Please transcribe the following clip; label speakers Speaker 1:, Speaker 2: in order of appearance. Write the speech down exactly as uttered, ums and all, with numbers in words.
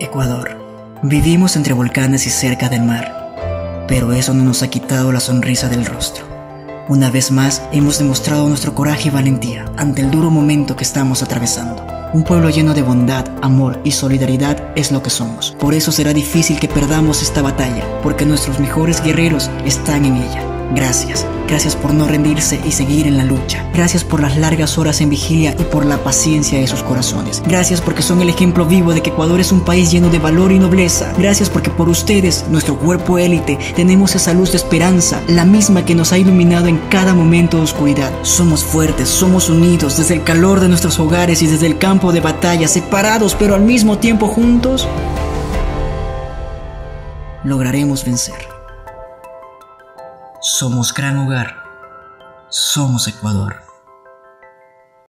Speaker 1: Ecuador. Vivimos entre volcanes y cerca del mar, pero eso no nos ha quitado la sonrisa del rostro. Una vez más hemos demostrado nuestro coraje y valentía ante el duro momento que estamos atravesando. Un pueblo lleno de bondad, amor y solidaridad es lo que somos. Por eso será difícil que perdamos esta batalla, porque nuestros mejores guerreros están en ella. Gracias, gracias por no rendirse y seguir en la lucha. Gracias por las largas horas en vigilia y por la paciencia de sus corazones. Gracias porque son el ejemplo vivo de que Ecuador es un país lleno de valor y nobleza. Gracias porque por ustedes, nuestro cuerpo élite, tenemos esa luz de esperanza, la misma que nos ha iluminado en cada momento de oscuridad. Somos fuertes, somos unidos desde el calor de nuestros hogares y desde el campo de batalla, separados pero al mismo tiempo juntos. Lograremos vencer. Somos Gran Hogar. Somos Ecuador.